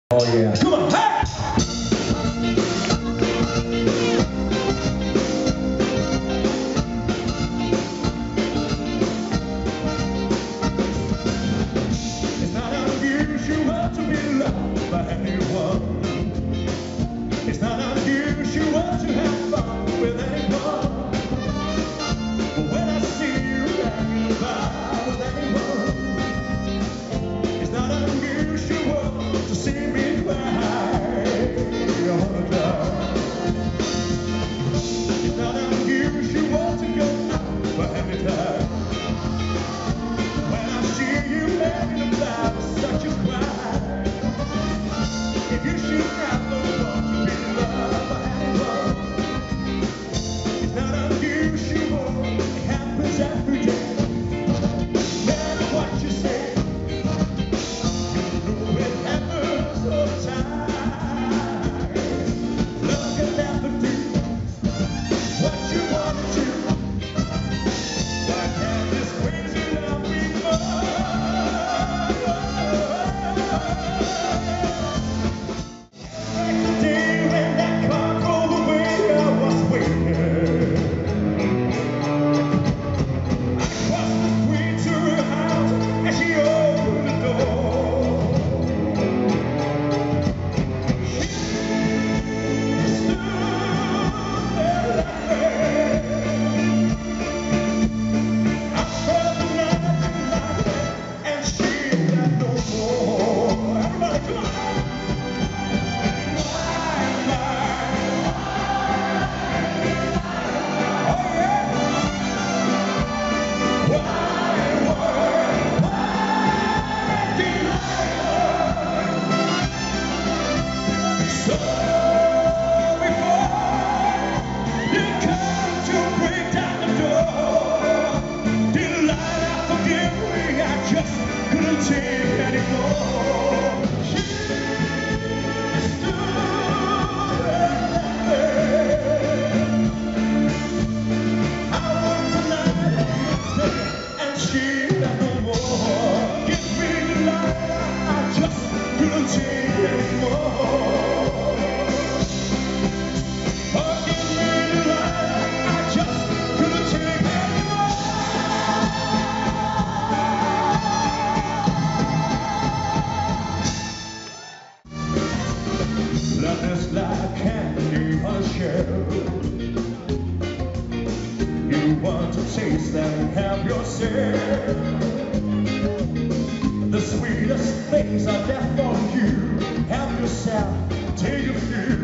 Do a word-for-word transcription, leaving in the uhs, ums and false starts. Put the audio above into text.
Oh yeah. Come on, hey! It's not unusual to be loved by anyone. It's not unusual to have fun with anyone. But when I see you hanging about with anyone, it's not unusual to see me cry. You're gonna die. It's not unusual to go out for happy time. When I see you hanging about such a cry, if you should have no one to be loved by anyone, it's not unusual, it happens every day. No matter what you say, you know it happens all the time. Love can never do what you want to do. Why can't this crazy love be the day when that car drove away, I was waiting. I crossed the street to her house and she opened the door. She stood there laughing. I felt the night and she had no more. Everybody, come on! So before you come to break down the door, Delilah, forgive me, I just couldn't take anymore. She stood there. I want tonight, and she had no more. Give me Delilah, I just couldn't take anymore. Love is like candy on a shelf. You want to taste and have yourself. The sweetest things are there for you. Have yourself, take a few.